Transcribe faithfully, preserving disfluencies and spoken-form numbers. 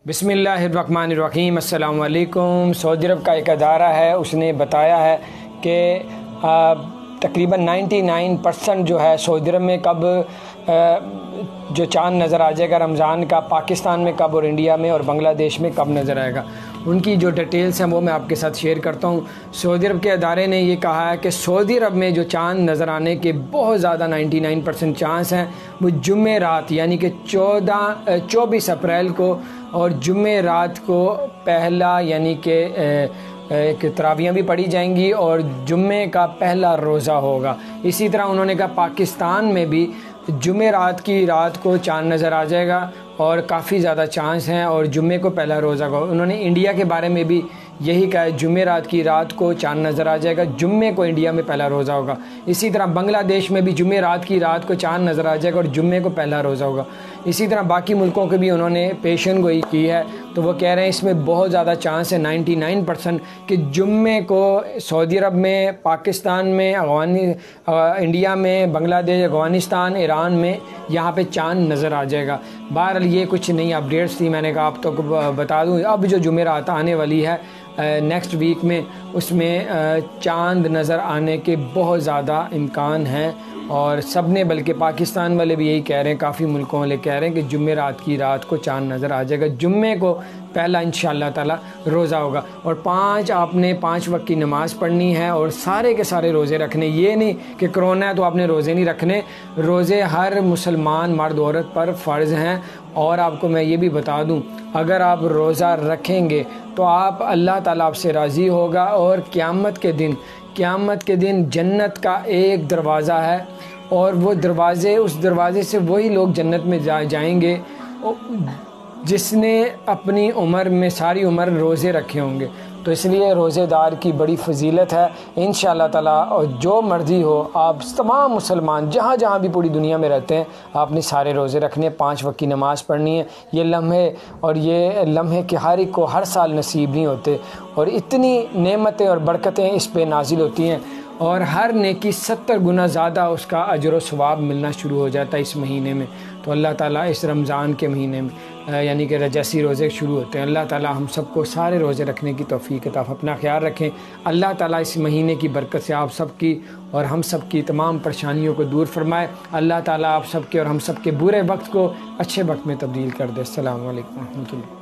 بسم اللہ الرحمن الرحیم۔ السلام علیکم۔ سعودی عرب کا ایک ادارہ ہے، اس نے بتایا ہے کہ تقریباً نائنٹی نائن پرسنٹ جو ہے سعودی عرب میں کب جو چاند نظر آ جائے گا رمضان کا، پاکستان میں کب اور انڈیا میں اور بنگلہ دیش میں کب نظر آئے گا، ان کی جو ڈیٹیلز ہیں وہ میں آپ کے ساتھ شیئر کرتا ہوں۔ سعودی عرب کے ادارے نے یہ کہا ہے کہ سعودی عرب میں جو چاند نظر آنے کے بہت زیادہ نائنٹی نائن پرسنٹ چانس ہیں وہ جمعہ رات یعنی کہ چودہ چوبیس اپریل کو اور جمعہ رات کو پہلا یعنی کہ کہ تراویحیں بھی پڑھی جائیں گی اور جمعے کا پہلا روزہ ہوگا۔ اسی طرح انہوں نے کہا پاکستان میں بھی جمعہ رات کی رات کو چاند نظر آ جائے گا اور کافی زیادہ چانس ہیں اور جمعے کو پہلا روزہ ہوگا۔ انہوں نے انڈیا کے بارے میں بھی یہی کہا ہے، جمعہ رات کی رات کو چاند نظر آ جائے گا، جمعے کو انڈیا میں پہلا روزہ ہوگا۔ اسی طرح بنگلہ دیش میں بھی جمعہ رات کی رات کو چاند نظر آ جائے گا اور جمعے کو پہلا روزہ ہوگا۔ اسی طرح باقی ملکوں کے بھی انہوں نے پیشن گوئی کی ہے، تو وہ کہہ رہے ہیں اس میں بہت زیادہ چانس ہے نائنٹی نائن پرسنٹ کہ جمعے کو سعودی عرب میں، پاکستان میں، افغانی انڈیا میں، بنگلہ دیش، افغانستان، ایران میں یہاں پہ چاند نظر آ جائے گا۔ بہرحال یہ کچھ نئی اپڈیٹس تھی، میں نے کہا آپ تو بتا دوں۔ اب جو جمعرات آنے والی ہے نیکسٹ ویک میں، اس میں چاند نظر آنے کے بہت زیادہ امکان ہیں اور سب نے، بلکہ پاکستان والے بھی یہی کہہ رہے ہیں، کافی ملکوں والے کہہ رہے ہیں کہ جمعہ رات کی رات کو چاند نظر آ جائے گا، جمعے کو پہلا انشاءاللہ تعالی روزہ ہوگا۔ اور پانچ آپ نے پانچ وقت کی نماز پڑھنی ہے اور سارے کے سارے روزے رکھنے، یہ نہیں کہ کرونا ہے تو آپ نے روزے نہیں رکھنے، روزے ہر مسلمان مرد عورت پر فرض ہیں۔ اور آپ کو میں یہ بھی بتا دوں، اگر آپ روزہ رکھیں گے تو آپ اللہ تعالیٰ آپ سے راضی ہوگا اور قیامت کے دن قیامت کے دن جنت کا ایک دروازہ ہے اور وہ دروازے اس دروازے سے وہی لوگ جنت میں جا جائیں گے جس نے اپنی عمر میں ساری عمر روزے رکھے ہوں گے۔ تو اس لیے روزے دار کی بڑی فضیلت ہے انشاءاللہ تعالیٰ، اور جو مرضی ہو آپ تمام مسلمان جہاں جہاں بھی پوری دنیا میں رہتے ہیں، آپ نے سارے روزے رکھنے، پانچ وقت کی نماز پڑھنی ہے۔ یہ لمحے اور یہ لمحے کہ ہر ایک کو ہر سال نصیب نہیں ہوتے اور اتنی نعمتیں اور برکتیں اس پہ نازل ہوتی ہیں اور ہر نیکی ستر گنا زیادہ اس کا اجر و ثواب ملنا شروع ہو جاتا ہے اس مہینے میں۔ تو اللہ تعالیٰ اس رمضان کے مہینے میں یعنی کہ رجسی روزے شروع ہوتے ہیں، اللہ تعالیٰ ہم سب کو سارے روزے رکھنے کی توفیق عطا۔ اپنا خیال رکھیں، اللہ تعالیٰ اس مہینے کی برکت سے آپ سب کی اور ہم سب کی تمام پریشانیوں کو دور فرمائے۔ اللہ تعالیٰ آپ سب کے اور ہم سب کے برے وقت کو اچھے وقت میں تبدیل کر دے۔ السلام علیکم ورحمۃ اللہ۔